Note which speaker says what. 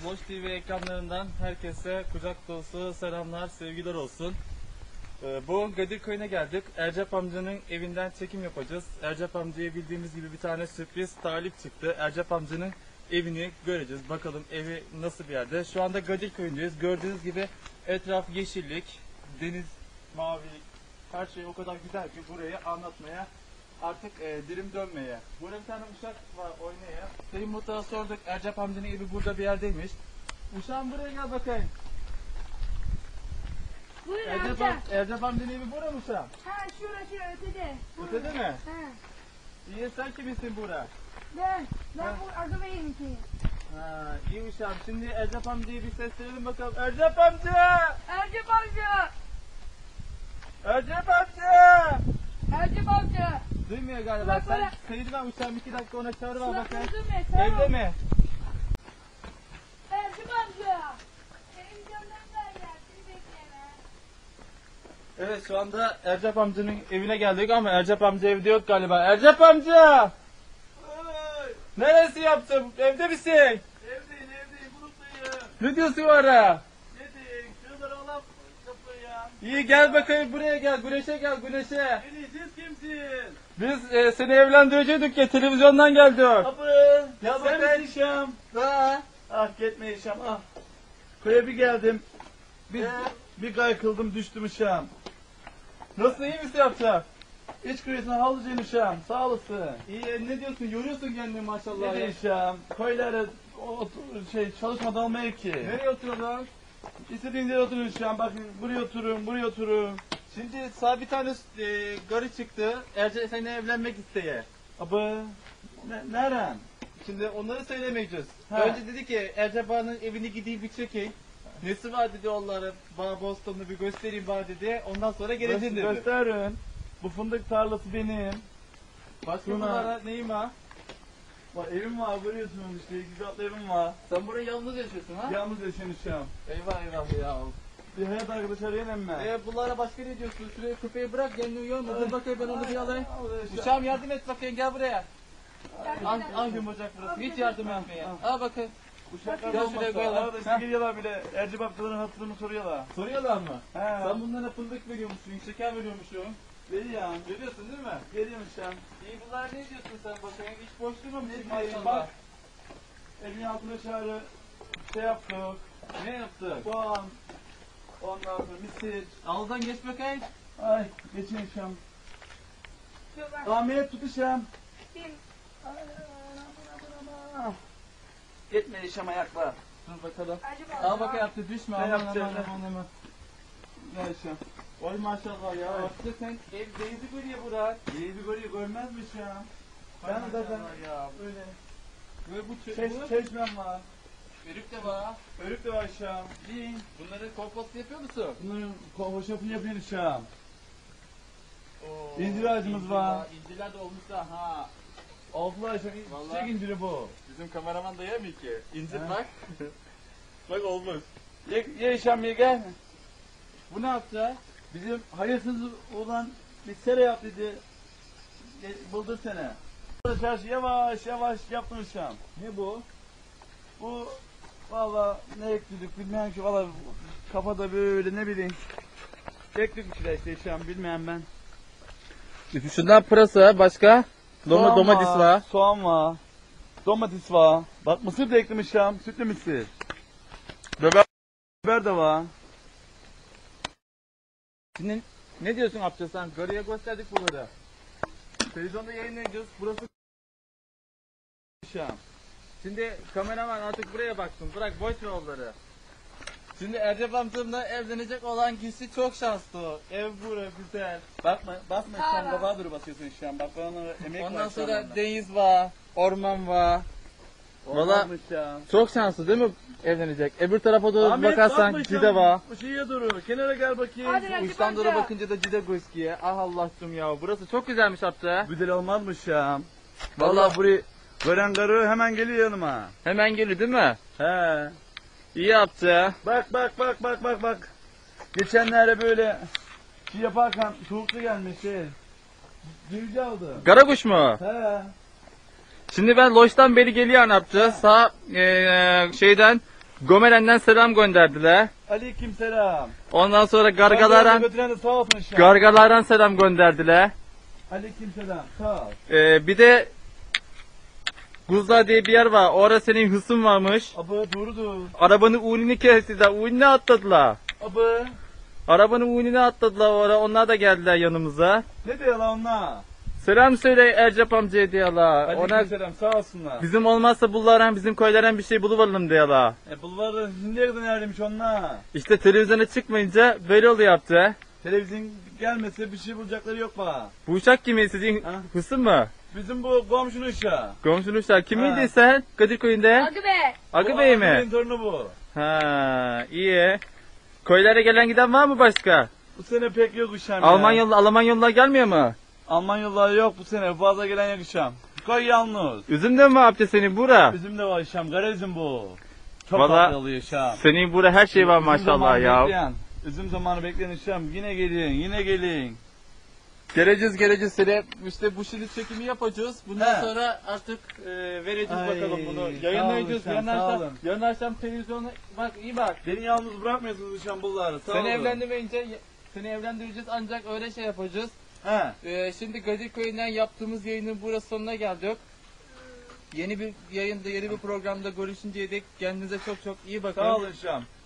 Speaker 1: Loş TV ekranlarından herkese kucak dolusu selamlar, sevgiler olsun. Bu Gadir Köyü'ne geldik. Ercep amcanın evinden çekim yapacağız. Ercep amcaya bildiğimiz gibi bir tane sürpriz talip çıktı. Ercep amcanın evini göreceğiz. Bakalım evi nasıl bir yerde. Şu anda Gadir Köyü'ndeyiz. Gördüğünüz gibi etraf yeşillik, deniz, mavilik, her şey o kadar güzel ki burayı anlatmaya artık dilim dönmeye. Burada bir tane uşak var oynaya. Sayın Muhtar'a sorduk. Ercep amcanın evi burada bir yerdeymiş. Uşağım buraya gel bakayım.
Speaker 2: Buyurun amca.
Speaker 1: Ercep amcanın evi burada mı uşağım?
Speaker 2: Ha şurası ötede.
Speaker 1: Ötede mi?
Speaker 2: Ha.
Speaker 1: İyi, sen kimsin burada?
Speaker 2: Ben
Speaker 1: Ha.
Speaker 2: bu adamıyım ki.
Speaker 1: Ha, iyi uşağım. Şimdi Ercep amcayı bir seslenelim bakalım. Ercep amca!
Speaker 2: Ercep amca.
Speaker 1: Ercep amca!
Speaker 2: Ercep amca.
Speaker 1: Duymuyor galiba.
Speaker 2: Bırak,
Speaker 1: Sen
Speaker 2: bırak.
Speaker 1: seyirden uşağım 2 dakika ona çağır ver
Speaker 2: Bırak,
Speaker 1: bakayım.
Speaker 2: öldürme, tamam.
Speaker 1: Evde mi?
Speaker 2: Ercep amca. Benim canımdan da gelsin bekleme.
Speaker 1: Evet, şu anda Ercep amcanın evine geldik ama Ercep amca evde yok galiba. Ercep amca! Neresi yaptın? Evde misin?
Speaker 3: Evdeyim, buradayım.
Speaker 1: Ne diyorsun oraya?
Speaker 3: Ne diyeyim, şuradan alam kapıya.
Speaker 1: İyi, gel bakayım buraya gel. Güneşe gel, güneşe.
Speaker 3: Beni siz kimsin?
Speaker 1: Biz seni evlendirecektik ya, televizyondan geldik.
Speaker 3: Kapı.
Speaker 1: Ya
Speaker 3: Sen
Speaker 1: bakayım.
Speaker 3: misin Şam?
Speaker 1: Ha?
Speaker 3: Ah gitme Şam, ah. Köye bir geldim. Bir,
Speaker 1: Ee?
Speaker 3: bir kaykıldım düştüm Şam.
Speaker 1: Nasıl, iyi misin yapacak?
Speaker 3: İç kuyusuna halıcıyım Şam, sağ olasın.
Speaker 1: İyi, ne diyorsun? Yoruyorsun kendini maşallah
Speaker 3: Ne
Speaker 1: ya.
Speaker 3: diyeyim Şam? Köylere çalışmadan olmuyor ki.
Speaker 1: Nereye oturuyorsun lan?
Speaker 3: İstediğin yere oturun Şam, bakın buraya oturun, buraya oturun.
Speaker 1: Şimdi sağ bir tane garı çıktı. Ercep seninle evlenmek isteye.
Speaker 3: Abi, neren?
Speaker 1: Şimdi onları söylemeyeceğiz.
Speaker 3: Ha.
Speaker 1: Önce dedi ki Ercep Ağa'nın evini gideyim bir çekeyim. Nesi var dedi onların. Bana Boston'u bir göstereyim bana dedi. Ondan sonra geleceğim dedi.
Speaker 3: Gösterin. Bu fındık tarlası benim.
Speaker 1: Başka
Speaker 3: Şuna-
Speaker 1: bunlara neyim ha?
Speaker 3: Bak evim var görüyorsunuz işte, iki katlı evim var.
Speaker 1: Sen buraya yalnız yaşıyorsun ha?
Speaker 3: Yalnız yaşamışım.
Speaker 1: Eyvah eyvah ya.
Speaker 3: Bir hayat arkadaş arayayım mı?
Speaker 1: Bunlara başka ne diyorsun? Şuraya köpeği bırak kendini uyuyor mu? Dur bakayım ben onu bir alayım. Uşağım yardım et bakayım, gel buraya. Al yumurcak burası. Hiç yardım etmeye. Al bakayım.
Speaker 3: Uşaklar
Speaker 1: Gel
Speaker 3: olmasa
Speaker 1: şuraya koyalım.
Speaker 3: arkadaşlar
Speaker 1: Ha.
Speaker 3: geliyorlar bile. Ercep ablaların hatırını soruyorlar.
Speaker 1: Soruyorlar mı?
Speaker 3: He.
Speaker 1: Sen bunlara fındık veriyormuşsun, şeker veriyormuşsun.
Speaker 3: Veriyorum.
Speaker 1: Veriyorsun değil mi?
Speaker 3: Geliyormuş ya.
Speaker 1: İyi, bunlar ne diyorsun sen bakayım? Hiç boş durmamışsın
Speaker 3: Ne diyeyim,
Speaker 1: maşallah.
Speaker 3: bak. Evin altına çağrı şey yaptık.
Speaker 1: Ne yaptın?
Speaker 3: Soğan. Ondan sonra misir.
Speaker 1: Ağızdan geç bakayım.
Speaker 3: Ay geçin Şam.
Speaker 2: Dur bak.
Speaker 3: Ahmet tutuşam.
Speaker 2: Kim?
Speaker 3: Gitme Şam ayakla.
Speaker 1: Dur bakalım.
Speaker 2: Ercep amca.
Speaker 1: Al bakayım, yaptı düşme.
Speaker 3: Ne
Speaker 1: Aman
Speaker 3: yapacağız
Speaker 1: aman
Speaker 3: ya?
Speaker 1: aman aman.
Speaker 3: Gel Şam.
Speaker 1: Oy maşallah ya. Aslında sen ev değdi görüyor Burak.
Speaker 3: İyi bir golü görmez mi Şam?
Speaker 1: Ay
Speaker 3: Ben zaten
Speaker 1: maşallah ya.
Speaker 3: öyle.
Speaker 1: Ve bu
Speaker 3: Çeşmem var.
Speaker 1: Örük de var.
Speaker 3: Örük de var Şam.
Speaker 1: İyi. Bunları kompost yapıyor musun?
Speaker 3: Bunların hoşafını yapıyoruz Şam.
Speaker 1: Oo,
Speaker 3: İncir ağacımız var.
Speaker 1: İncirler de olmuş da ha.
Speaker 3: Oldular Şam.
Speaker 1: Vallahi.
Speaker 3: Çiçek inciri bu.
Speaker 1: Bizim kameraman da yemiyor ki. İncir
Speaker 3: Ha.
Speaker 1: bak. Bak olmuş.
Speaker 3: Ye Şam ye gel.
Speaker 1: Bu ne yaptı?
Speaker 3: Bizim hayırsız olan bir sere yap dedi. Buldur sene. Çarşı yavaş yavaş yaptım Şam.
Speaker 1: Ne bu?
Speaker 3: Bu valla ne ekledik bilmem ki valla kafada böyle ne bileyim. Ekledik bir şeyler işte Şam bilmem ben.
Speaker 1: Şundan pırasa, başka?
Speaker 3: Soğan
Speaker 1: Domates var.
Speaker 3: Soğan var. Domates var. Bak mısır da eklemiş Şam. Sütlü mısır. Biber de var.
Speaker 1: Şimdi ne diyorsun Abdü sen? Garıya gösterdik bunları. Televizyonda yayınlayacağız. Burası
Speaker 3: Şam.
Speaker 1: Şimdi kameraman artık buraya baksın. Bırak boş ver onları. Şimdi Ercep amcamla evlenecek olan kişi çok şanslı. Ev bura güzel.
Speaker 3: Bakma basma Şam
Speaker 2: Aa.
Speaker 3: kabağa dur basıyorsun Şam. Bak bana emek var
Speaker 1: Ondan
Speaker 3: Şam
Speaker 1: sonra
Speaker 3: onda.
Speaker 1: deniz var, orman var. Valla
Speaker 3: Olmazmış Şam.
Speaker 1: çok şanslı değil mi evlenecek? Öbür tarafa doğru
Speaker 3: Ahmet,
Speaker 1: bakarsan
Speaker 3: bakma
Speaker 1: cide
Speaker 3: Şam.
Speaker 1: var.
Speaker 3: Bu şeye dur. Kenara gel bakayım.
Speaker 2: Hadi Ercep
Speaker 1: Uçtan doğru
Speaker 2: amca.
Speaker 1: bakınca da cide gözüküyor. Ah Allah'ım ya, burası çok güzelmiş Abdü.
Speaker 3: Güzel olmaz mı Şam?
Speaker 1: Vallahi-
Speaker 3: Vallahi burayı gören karı hemen geliyor yanıma.
Speaker 1: Hemen geliyor değil mi?
Speaker 3: He.
Speaker 1: İyi yaptı.
Speaker 3: Bak. Geçenlerde böyle şey yaparken soğuklu gelmiş şey. Civciv aldı.
Speaker 1: Karakuş mu?
Speaker 3: He.
Speaker 1: Şimdi ben Loş'tan beri geliyor Anapçı. Sağ şeyden Gomelen'den selam gönderdiler.
Speaker 3: Aleykümselam.
Speaker 1: Ondan sonra
Speaker 3: Gargalara
Speaker 1: Gargalar'dan
Speaker 3: götüren de sağ olsun inşallah.
Speaker 1: Gargalar'dan selam gönderdiler.
Speaker 3: Aleykümselam. Sağ ol.
Speaker 1: Bir de Guzla diye bir yer var. Orada senin hısım varmış.
Speaker 3: Abi doğrudur.
Speaker 1: Arabanın unini kestiler. Unini atladılar.
Speaker 3: Abi
Speaker 1: Arabanın unini atladılar orada. Onlar da geldiler yanımıza.
Speaker 3: ne diyor lan onlar?
Speaker 1: Selam söyle Ercep amcaya diyorlar. Ona
Speaker 3: Aleykümselam sağ olsunlar.
Speaker 1: bizim olmazsa bunlardan bizim köylerden bir şey buluvalım diyorlar.
Speaker 3: Bulvarı nereden neredeymiş onlar?
Speaker 1: İşte televizyona çıkmayınca böyle oluyor yaptı.
Speaker 3: Televizyon gelmese bir şey bulacakları yok bana.
Speaker 1: Bu uçak kimin? Sizin
Speaker 3: Ha?
Speaker 1: hısım mı?
Speaker 3: Bizim bu komşunun uşağı.
Speaker 1: Komşun uçak. Kimiydi
Speaker 3: Ha.
Speaker 1: sen? Kadirköy'ünde?
Speaker 2: Hadi be.
Speaker 1: Agı Bey mi?
Speaker 3: Benim torunu bu.
Speaker 1: Ha, iyi. Köylere gelen giden var mı başka?
Speaker 3: Bu sene pek yok uşağım ya.
Speaker 1: Almanyalılar gelmiyor mu?
Speaker 3: Almanyalılar yok bu sene. Fazla gelen yok uşağım. Koy yalnız.
Speaker 1: Üzümden mi yaptı senin bura?
Speaker 3: Bizim de var uşağım. Kara üzüm bu. Çok
Speaker 1: Valla
Speaker 3: tatlı oluyor uşağım.
Speaker 1: senin bura her şey var
Speaker 3: Üzüm
Speaker 1: maşallah
Speaker 3: zamanı
Speaker 1: ya.
Speaker 3: bekleyen, üzüm zamanı bekleyen uşağım. Yine gelin, yine gelin.
Speaker 1: Geleceğiz sene. İşte bu şimdi çekimi yapacağız. Bundan
Speaker 3: He.
Speaker 1: sonra artık vereceğiz
Speaker 3: Ay,
Speaker 1: bakalım bunu.
Speaker 3: sağ olun
Speaker 1: Yayınlayacağız.
Speaker 3: sen,
Speaker 1: Yarın
Speaker 3: sağ
Speaker 1: akşam,
Speaker 3: olun.
Speaker 1: yarın akşam televizyona bak iyi bak.
Speaker 3: Beni yalnız bırakmıyorsunuz uşağım bunları. Sağ
Speaker 1: Seni
Speaker 3: olun.
Speaker 1: evlendirmeyince seni evlendireceğiz ancak öyle şey yapacağız.
Speaker 3: He.
Speaker 1: Şimdi Kadirköy'den yaptığımız yayının burası sonuna geldik. Yeni bir yayında, yeni bir programda görüşünceye dek kendinize çok çok iyi bakın.
Speaker 3: Sağ olun uşağım.